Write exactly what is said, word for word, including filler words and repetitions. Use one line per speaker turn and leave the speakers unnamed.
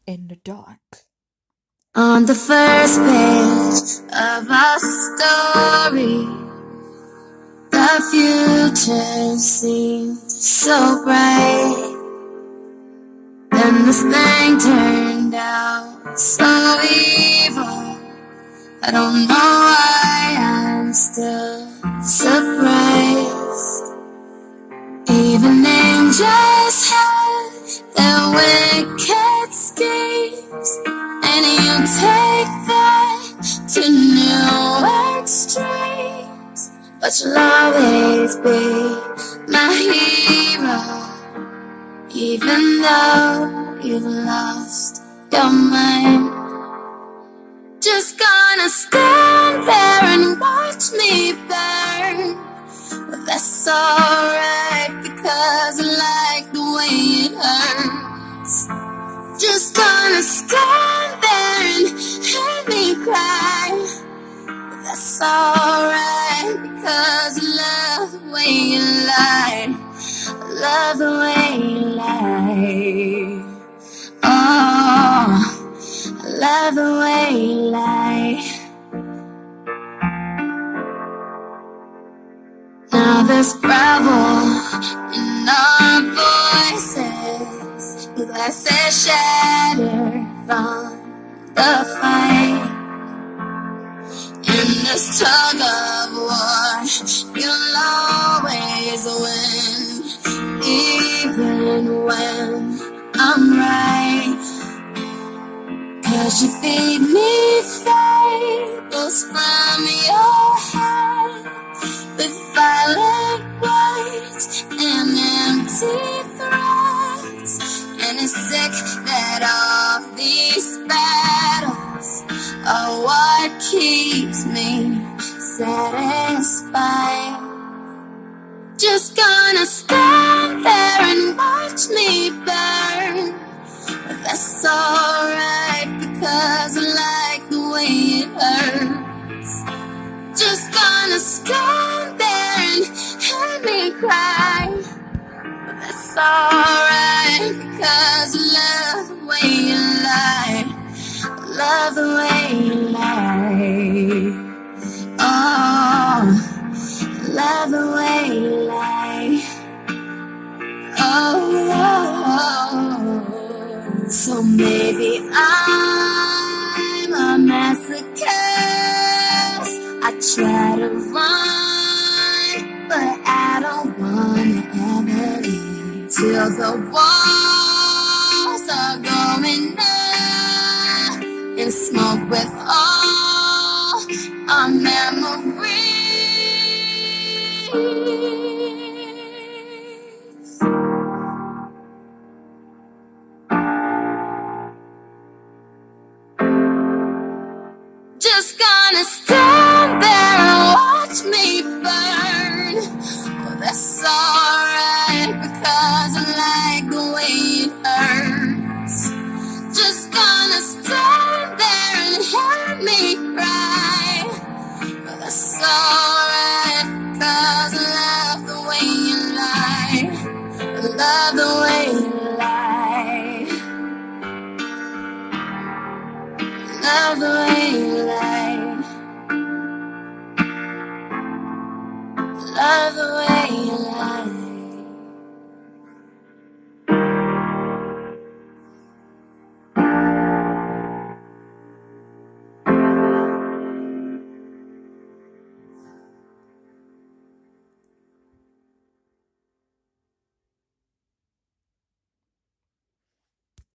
in the dark.
On the first page of our story, the future seemed so bright. Then this thing turned out so evil. I don't know why I'm still surprised. Even angels have their wicked schemes, and you take that to new extremes. But you'll always be my hero, even though you've lost your mind. Just gonna stand there and watch me burn. But that's alright, because I like the way it hurts. Just gonna stand there and hear me cry. But that's alright, because I love the way you lie. I love the way you lie. Oh, I love the way you lie. Now there's gravel in our voices, glasses shattered from the fight. In this tug of war, you'll always win, even when I'm right. 'Cause you feed me fables from your head, with violent words and empty threats. And it's sick that all these battles are what keeps me satisfied. Just gonna stand there and watch me burn. But that's alright, because I like the way it hurts. Just gonna stand there and hear me cry. But that's alright, because I love the way you lie. I love the way you lie. Oh, I love the way you lie. Oh, oh, oh. So maybe I'm a masochist. I try to run, but I don't wanna ever leave till the walls are going up and smoke with all our memories. Just gonna stand there and watch me burn. Well, that's alright, because I like the way it hurts. Just gonna stand there and hear me cry. Well, that's alright, because I love the way you lie. I love the way you lie. I love the way you lie.